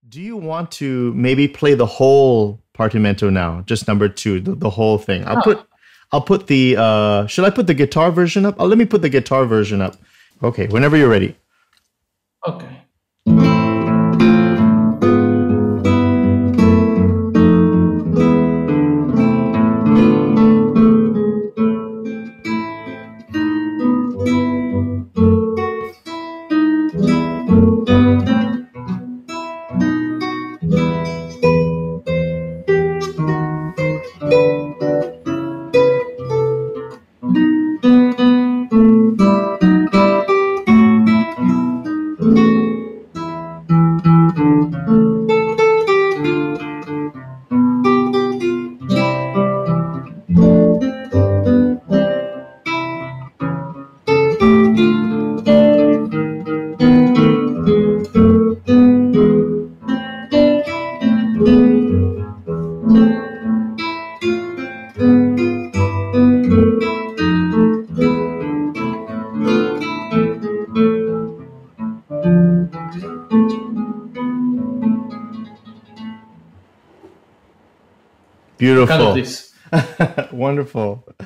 Do you want to maybe play the whole Partimento now? Just number two, the whole thing. I'll put the should I put the guitar version up? Let me put the guitar version up. Okay, whenever you're ready. Okay. Beautiful. Kind of this. Wonderful.